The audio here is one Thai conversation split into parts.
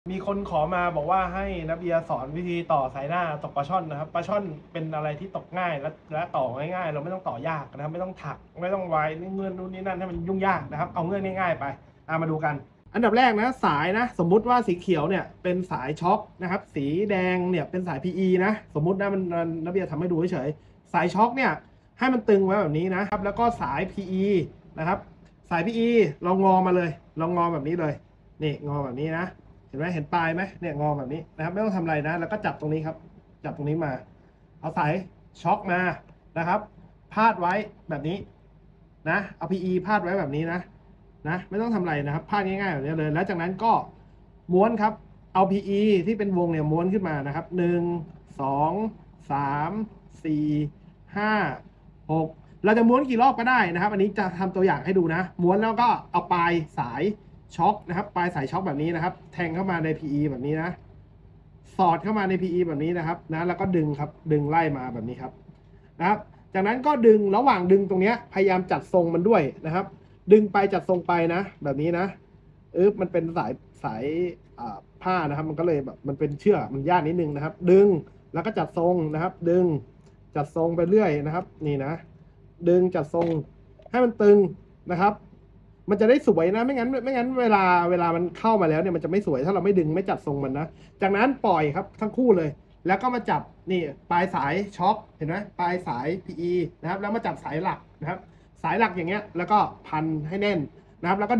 มีคนขอมาบอกว่าให้นักเบียร์สอนวิธีต่อสายหน้าตกปลาช่อนนะครับปลาช่อนเป็นอะไรที่ตกง่ายและต่อง่ายๆเราไม่ต้องต่อยากนะครับไม่ต้องถักไม่ต้องไว้เงื่อนนู่นนี่นั่นให้มันยุ่งยากนะครับเอาเงื่อนง่ายๆไปมาดูกันอันดับแรกนะสายนะสมมุติว่าสีเขียวเนี่ยเป็นสายช็อคนะครับสีแดงเนี่ยเป็นสาย PE นะสมมุตินะมันนักเบียร์ทำให้ดูเฉยๆสายช็อคเนี่ยให้มันตึงไว้แบบนี้นะครับแล้วก็สาย PE นะครับสาย PE เรางอมาเลยเรางอแบบนี้เลยนี่งอแบบนี้นะเห็นไหมเห็นปลายไหมเนี่ยงอแบบนี้นะครับไม่ต้องทำอะไรนะแล้วก็จับตรงนี้ครับจับตรงนี้มาเอาสายช็อคมานะครับพาดไว้แบบนี้นะเอา PE พาดไว้แบบนี้นะไม่ต้องทำอะไรนะครับพาดง่ายๆแบบนี้เลยแล้วจากนั้นก็ม้วนครับเอา PE ที่เป็นวงเนี่ยม้วนขึ้นมานะครับ1 2 3 4 5 6เราจะม้วนกี่รอบก็ได้นะครับอันนี้จะทำตัวอย่างให้ดูนะม้วนแล้วก็เอาปลายสายช็อคนะครับปลายสายช็อคแบบนี้นะครับแทงเข้ามาใน PE แบบนี้นะสอดเข้ามาใน PE แบบนี้นะครับนะแล้วก็ดึงครับดึงไล่มาแบบนี้ครับนะครับจากนั้นก็ดึงระหว่างดึงตรงนี้พยายามจัดทรงมันด้วยนะครับดึงไปจัดทรงไปนะแบบนี้นะมันเป็นสายผ้านะครับมันก็เลยแบบมันเป็นเชือกมันยากนิดนึงนะครับดึงแล้วก็จัดทรงนะครับดึงจัดทรงไปเรื่อยนะครับนี่นะดึงจัดทรงให้มันตึงนะครับมันจะได้สวยนะไม่งั้นเวลามันเข้ามาแล้วเนี่ยมันจะไม่สวยถ้าเราไม่ดึงไม่จัดทรงมันนะจากนั้นปล่อยครับทั้งคู่เลยแล้วก็มาจับนี่ปลายสายช็อคเห็นไหมปลายสาย PE นะครับแล้วมาจับสายหลักนะครับสายหลักอย่างเงี้ยแล้วก็พันให้แน่นนะครับแล้วก็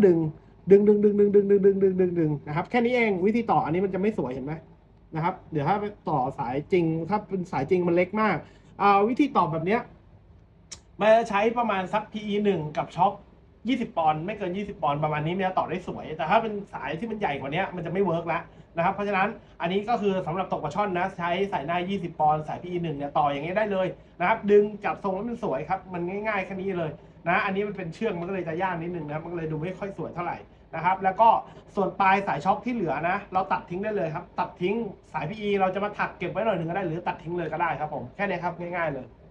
ดึงนะครับแค่นี้เองวิธีต่ออันนี้มันจะไม่สวยเห็นไหมนะครับเดี๋ยวถ้าต่อสายจริงถ้าเป็นสายจริงมันเล็กมากวิธีต่อแบบเนี้ยมันจะใช้ประมาณสัก PE 1กับช็อค20 ปอนด์ไม่เกิน20 ปอนด์ประมาณนี้มันจะต่อได้สวยแต่ถ้าเป็นสายที่มันใหญ่กว่านี้มันจะไม่เวิร์กแล้วนะครับเพราะฉะนั้นอันนี้ก็คือสำหรับตกปลาช่อนนะใช้สายหน้า20 ปอนด์สาย PE 1เนี่ยต่ออย่างนี้ได้เลยนะครับดึงจับทรงแล้วมันสวยครับมันง่ายๆแค่นี้เลยนะอันนี้มันเป็นเชือกมันก็เลยจะยากนิดนึงนะมันก็เลยดูไม่ค่อยสวยเท่าไหร่นะครับแล้วก็ส่วนปลายสายช็อคที่เหลือนะเราตัดทิ้งได้เลยครับตัดทิ้งสาย PE เราจะมาถักเก็บไว้หน่อยหนึ่งก็ได้หรือตัดทิ้งเลยก็ได้ครับผมแค่นี้ครับง่ายๆเลย